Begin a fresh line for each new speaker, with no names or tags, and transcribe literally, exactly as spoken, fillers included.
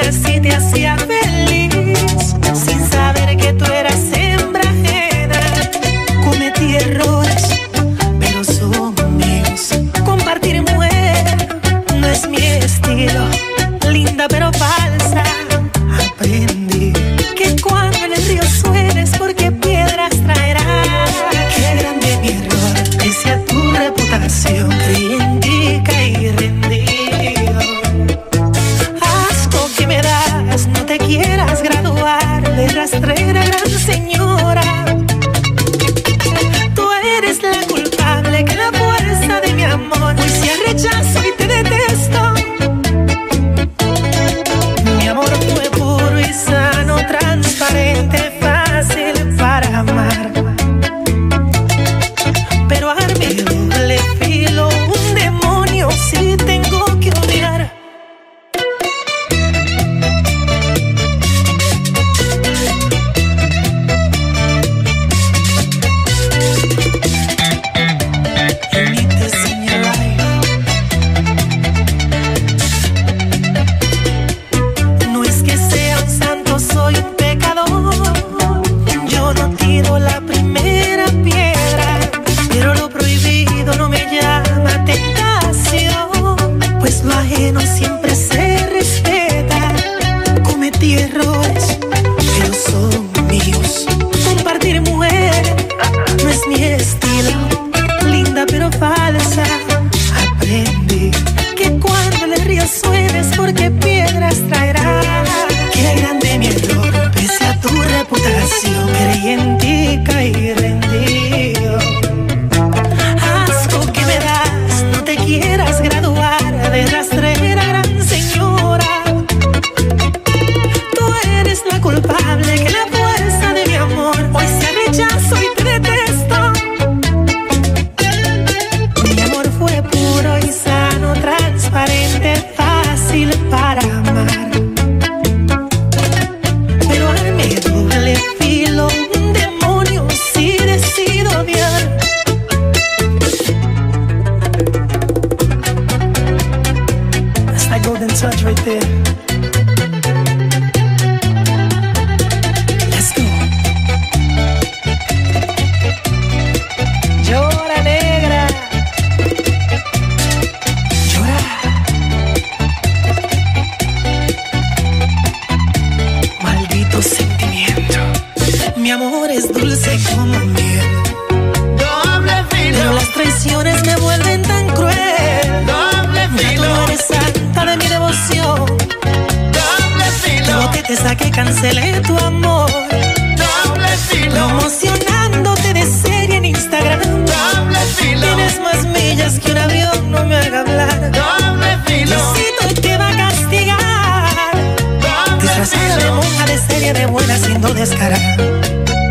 ver si te hacía feliz, sin saber que tú eras hembra ajena. Cometí errores, pero son míos. Compartir mujer no es mi estilo. Linda pero falsa, aprendí que cuando en el río suenes, porque piedras traerás. Qué grande mi error, pese a tu reputación, creí en ti, caí rendido. Asco que me das, no te quieras graduar de rastrera, gran señora. Tú eres la culpable, que la fuerza de mi amor hoy sea rechazo y te detesto. Mi amor fue puro y sano, transparente, fácil para amar. Pero arme doble filo, un demonio si tengo que odiar. You need this in your life. No es que sea un santo, soy un pecador. Yo no tiro la primera piedra, pero lo prohibido no me llama tentación, pues lo ajeno siempre se respeta. Cometí errores, pero son míos. Compartir mujer no es mi estilo. Linda pero falsa, aprendí que cuando el río suenes, porque piedras traerá. Qué grande mi error, pese a tu reputación, creí en ti, caí rendido. Asco que me das, no te quieras graduar de rastrera, gran señora. Tú eres la culpable, que la fuerza de mi amor hoy sea rechazo y te detesto. Mi amor fue puro y sano, transparente, fácil para amar. Pero arme doble filo, un demonio si decido odiar. That's that golden touch right there. Let's go. Llora, negra. Llora. Maldito sentimiento. Mi amor es dulce como miel,
Doble
pero
filo,
las traiciones me vuelven tan cruel.
doble
Ya tú
filo,
no eres santa de mi devoción,
doble filo,
pero que te saque, cancelé tu amor.
doble filo,
Promocionándote de serie en Instagram.
doble filo,
Tienes más millas que un avión, no me haga hablar.
doble filo,
Diosito te va a castigar,
doble
disfrazada de
filo,
monja de serie, de buena siendo descarada.